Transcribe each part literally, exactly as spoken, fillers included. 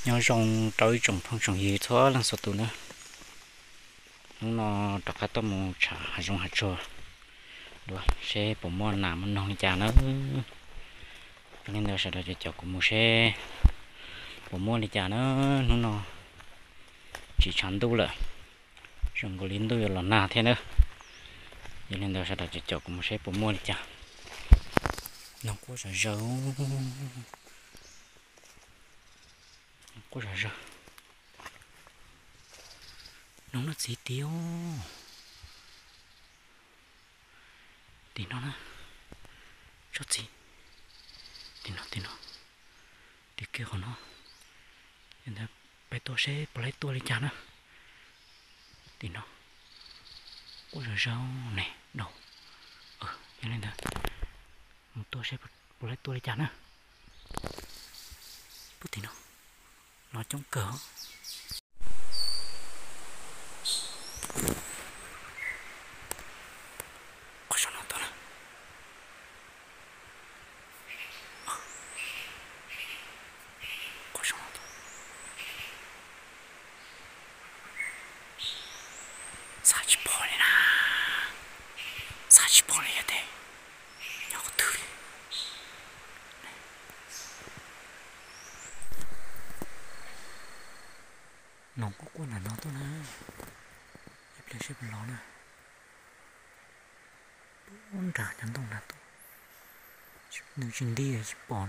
nhau rong tới trồng phong trồng gì thôi là sao tụi nó nó đặt hết tôm một chả rong hạt trò rồi xe bộ môn làm nó chả nó nên là sẽ là cho của một xe bộ môn thì chả nó nó nó chỉ chắn tu là rong có lính tu là na thế nữa nên là sẽ là cho của một xe bộ môn thì chả nó có sẽ rau có sẽ rau nó là gì tiêu thì nó nè cho gì thì nó thì nó thì kia của nó hiện tại bây tôi sẽ lấy tôi đi chả nữa thì nó có rồi rau này đầu ờ cho nên là tôi sẽ lấy tôi đi chả nữa bút thì nó nó trong cỡ có sao nó to nè có sao nó to sao chỉ bỏ này nè sao chỉ bỏ này thế nhỏ có thứ nó có quân là nó to nè em lấy xếp nó nè bốn trả nhắn đồng là to nếu chừng đi thì bỏ nó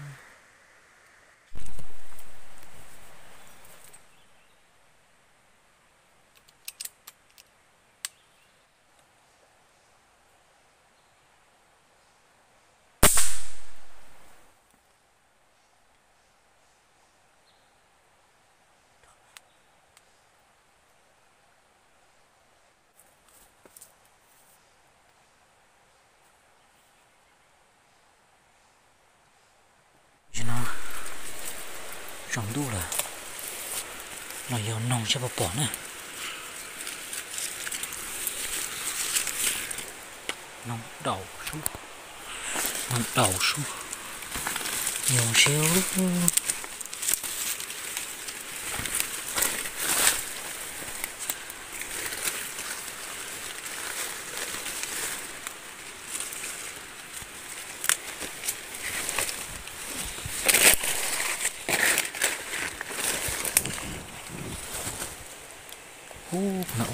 nó trồng đu là nó yêu nông cho bà bỏ nè nông đầu xuống nông đầu xuống nhiều xíu hú nó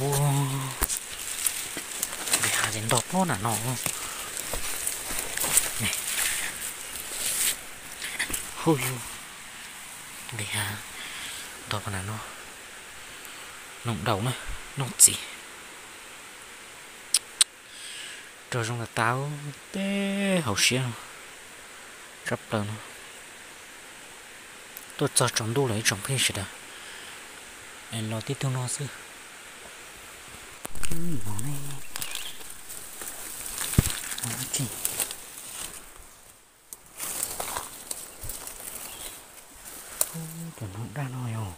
để hà đến đọt nó là nó này hú để hà đọt là nó nó đầu nữa nó gì rồi trong là táo té hậu xia rất lớn tôi cho trồng đu lấy trồng phi sẽ được em lo tiếp theo nó xưa nó này nó chỉ nó đau nói không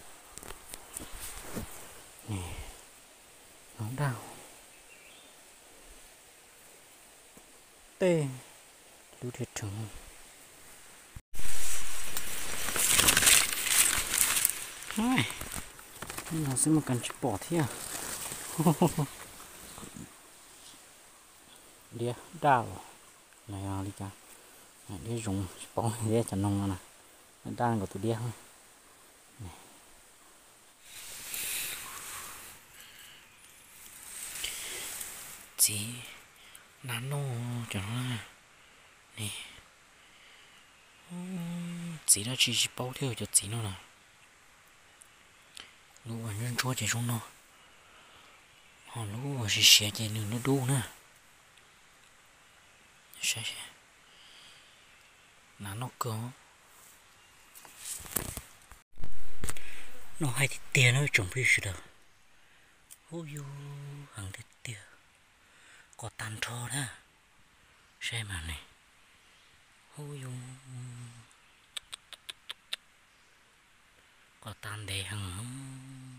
nè nó đau tê lưu thiệt trứng này nó sẽ một cần chip bỏ thế à đĩa đào này à đi cha đĩa dùng bỏ đĩa cho nông nè đang của tụi đĩa thôi chỉ nano cho nó nè chỉ nó chỉ bao theo cho chỉ nó nè lúc mà nhân chúa chỉ trong nó họ lúc mà chỉ xé chỉ nữa nó đu nữa xé xé là nó có nó hay thì tiền nó trồng phi sự đâu ôi yo hàng thì tiền có tan thô đó xem mà này ôi yo có tan để hàng